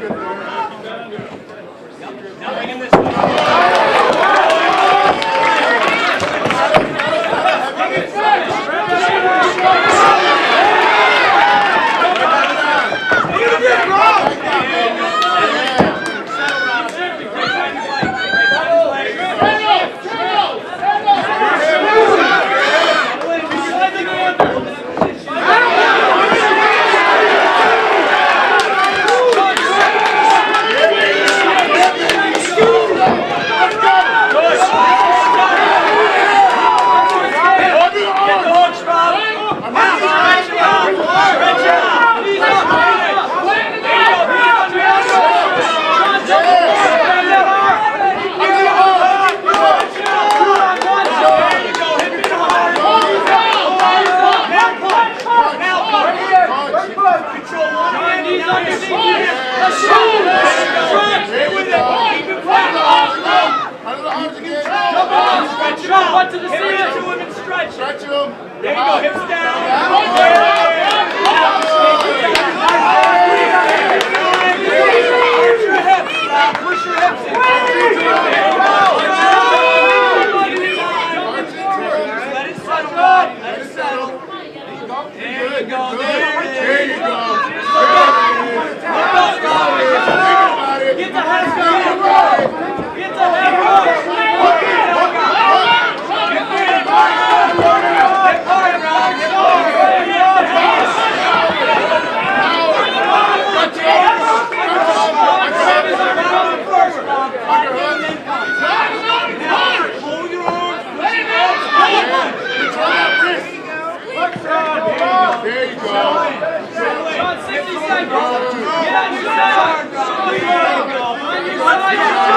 Now bring him this way. Stretch him. There you go, hips down. Push your hips in. Let it settle, bud. Let it settle. There you go. There you go. Get the head down. Get the head up. There you go. 60 seconds. Yeah, you